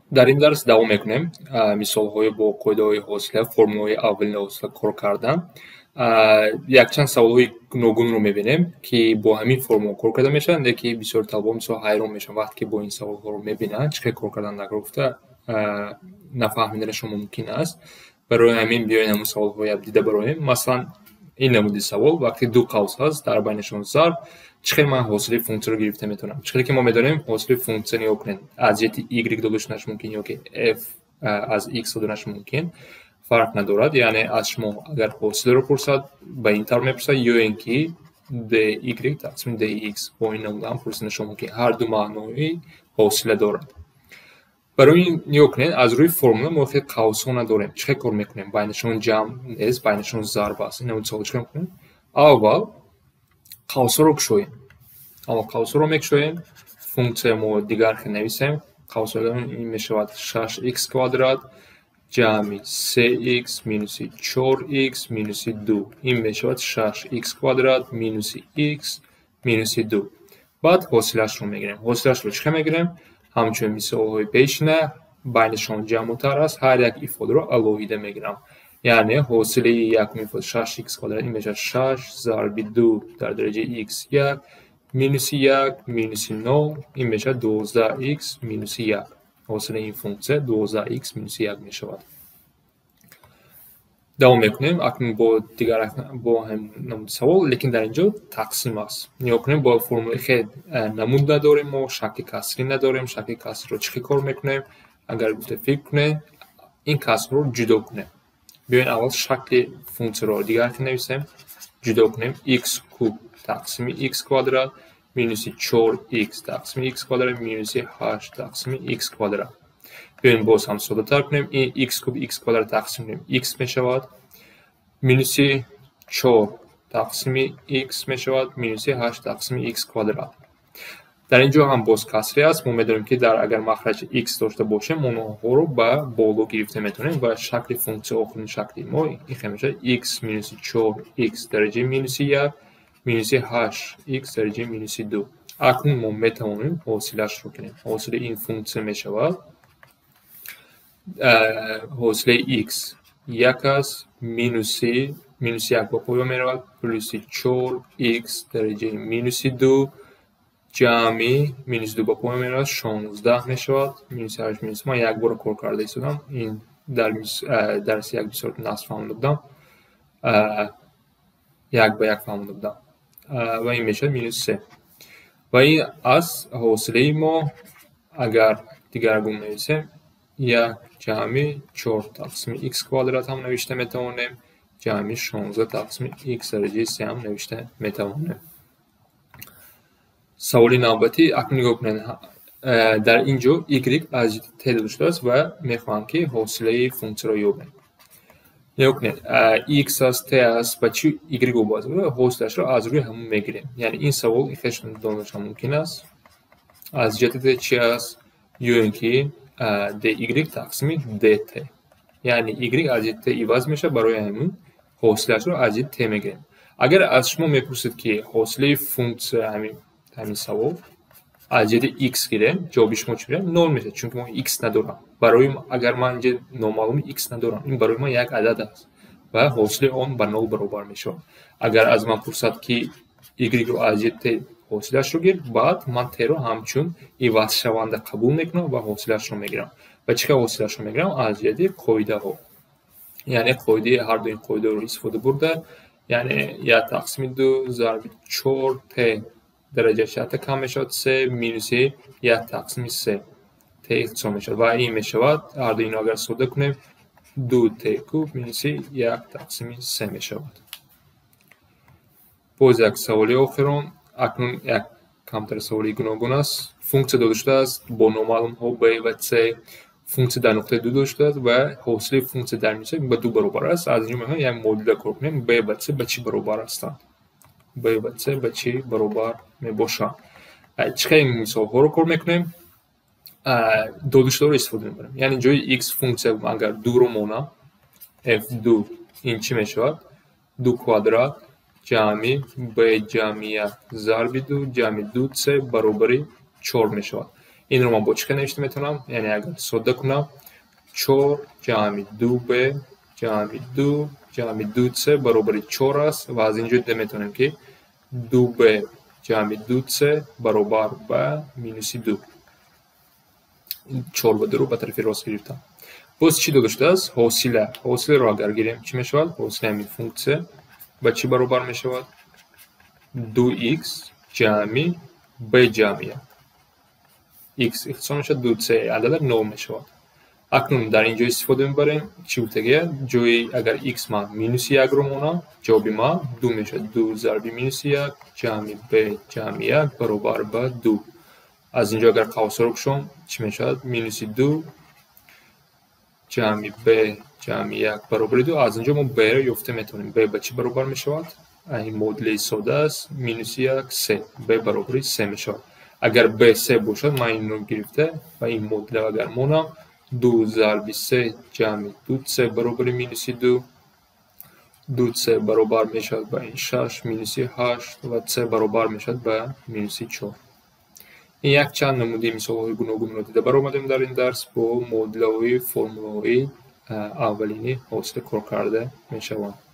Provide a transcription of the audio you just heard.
дар ин дарс давом мекунем мисолҳои бо қоидаҳои ҳосила, формулаҳои аввалини ҳосила кор кардан. Якчанд саволҳои гуногунро мебинем ки бо ҳамин формула кор карда мешаванд, леки бисёри талабо мисол ҳайрон мешаванд вақте ки бо ин саволҳоро мебинанд чӣ кор кардан нагуфта нафаҳмиданашон мумкин аст. Барои ҳамин биёед ҳамун саволҳоро дида бароем. Масалан, ин намуди савол вақте ду қавс ҳаст дар байнашон зарб чӣ хел ман ҳосили функсияро гирифта метавонам. Чӣ хеле ки мо медонем ҳосили функсия нигоҳ кунед, аз ҷиҳати y дода шуданаш мумкин ё ки f аз x доданаш мумкин фарқ надорад. Яъне аз шумо агар ҳосилро пурсад ба ин тавр мепурсад ё ин ки dy тақсими dx бо ин намуда ҳам пурсидашон мумкин. Ҳар ду маънои ҳосила дорад. барои ин нигоҳ кунед, аз рӯи формула мо хеле қавсҳо надорем. Чӣ хел кор мекунем? Байнашон ҷамъ нест, байнашон зарб аст. Ин намуди савол чӣ кор мекунем? Аввал қавсҳоро кушоем. Функция мо дигар хел нависем. Қавсҳоро ин мешавад 6x квадрат ҷамъи 3x минуси 4x минуси 2. Ин мешавад 6x квадрат минуси x минуси 2. баъд ҳосилашро мегирем. Ҳосилашро чӣ хел мегирем? ҳамчун мисолҳои пешина байнашон ҷамъутар аст. Ҳар як ифодаро алоҳида мегирам. Яъне ҳосили якум ифода 6x квадрат ин мешавад 6 зарби 2 дар дараҷаи x 1 минуси 1 минуси 0 ин мешавад 12x минуси 1. ҳосили ин функсия 12x минуси 1 мешавад. давом мекунем. Акнун бо намуди савол, лекин дар инҷо тақсим аст. нигоҳ кунем, бо формулаи хел намуд надорем, мо шакли касрӣ надорем. Шакли касриро чӣ хел кор мекунем? Агар гуфта фикр кунед, ин касрҳоро ҷудо кунем. биёед аввал шакли функсияро дигар хел нависем. ҷудо кунем. x куб тақсими x квадрат минуси 4x тақсими x квадрат минуси 8 тақсими x квадрат. بیاین باز هم ساده تر کنیم. این x کub x کвадрат تقسیم کنیم x میشود مینوسی 4 تقسیم x میشود مینوسی 8 تقسیم x کвадрат. در اینجا هم باز کسری است. ما میدونیم که در اگر مخرج x داشته باشیم اونها رو با بالا گرفته میتونیم و شکل فونکسیون آخرین شکلی ما این میشه x مینوسی 4 x درجه مینوسی 1 مینوسی 8 x درجه مینوسی 2. اکنون ما میتونیم حاصلش رو کنیم. حاصل این فونکسیون میشود حاصل x یک است مینوسی 1 با پایان میرود پلوسی 4x درجه مینوسی 2 جمعی مینوس 2 با پایان میرود 16 میشود. مینوسی 8 مینوس ما یک بار کار کرده ایستادم. این درس یک بسیار نصف فهمونده بودم. یک به یک فهمونده بودم و این میشه مینوس 3 و این از حاصله ما اگر دیگرگون نویسیم یک جمعی 4 تقسیم x کвадрат هم نوشته میتوانیم. جمعی 16 تقسیم x درجه 3 هم نوشته میتوانیم. سوال نوبتی اکنون نگاه کنید. در اینجا y از ت داشته است و میخواهم که حاصله فونکسیون را یابیم. نگاه کنید x از t است و چی y رو باز حاصلش را از روی همون میگیریم. یعنی این سوال خیلی دانش ممکن است. از جهت چی است؟ یا اینکه dy تقسیم dt. یعنی y از ت عوض میشه. برای همون حاصلش رو از ت میگیریم. اگر از شما میپرسید که حاصله فونکسیون همین سوال از جهت x گیریم، جواب شما چی میشه؟ 0 میشه، چون که ما x ندارم. برای اگر من اینجا نامعلوم x ندارم، این برای ما یک عدد است و حاصل آن به 0 برابر میشه. اگر از من پرسد که y رو از جهت حاصلش رو گیر، بعد من ت رو همچون عوض شونده قبول میکنم و حاصلش رو میگیرم. و چه حاصلش رو میگیرم؟ از جهت قاعده ها. یعنی قاعده هر دو این قاعده رو استفاده برده. یعنی 1 تقسیم 2 ضرب 4 ت درجه شرط کم میشود 3 مینوس 1 تقسیم 3 ت اختصار میشود و این میشود هر دو اینو اگر ساده کنیم 2 ت کوب مینوس 1 تقسیم 3 میشود. باز یک سوالی آخرون. اکنون یک کمتر سوالی گوناگون است. فونکسیون داده شده است با نامعلوم ها b و c. فونکسیون در نقطه 2 داده شده است و حاصل فونکسیون در میشه به 2 برابر است. از اینجا میگم یک مدل کار کنیم b و c به چی برابر هستند. b و c به چی برابر میباشند. چه این مثال ها رو کار میکنیم؟ داده شده رو استفاده میبریم. یعنی جای x فونکسیون اگر 2 رو مانم f2 این چی میشود؟ 2 کвадрат جمعی b جمعی 1 ضرب 2 جمعی 2c برابر 4 میشود. این رو من با چی نوشته میتونم؟ یعنی اگر ساده کنم 4 جمع 2b جمع 2 جمع 2c برابر 4 است و از اینجا دیده میتونم که 2b جمع 2c برابر به مینوس 2. 4 و 2 رو به طرف راست گرفتم. باز چی داشته است؟ حاصله رو اگر گیریم چی میشود؟ حاصله همین فونکسیه به چی برابر میشود؟ 2x جمع b جمع x اختصار میشود 2c عدد 9 میشود. اکنون در اینجا استفاده میبریم چی بوده؟ جای اگر x ما مینوس 1 رو مونم جواب ما 2 میشه. 2 ضرب مینوس 1 جمع b جمع 1 برابر به 2. از اینجا اگر قوس رو بشم چی میشود؟ مینوس 2 جمع b جمع 1 برابر 2. از اینجا ما b رو یافته میتونیم. b به چی برابر میشود؟ این مدل ساده است. مینوس 1 3 b برابر 3 میشود. اگر b 3 باشد من این رو گرفته و این مدل اگر مونم 2 ضرب 3 جمع 2c برابر مینوس 2 2c برابر میشود به این 6 مینوس 8 و c برابر میشود به مینوس 4. این یک چند نموده مثال‌های گوناگون رو دیده برآمدیم در این درس با مدل‌های فرمول‌های اولینی حاصل کار کرده میشوند.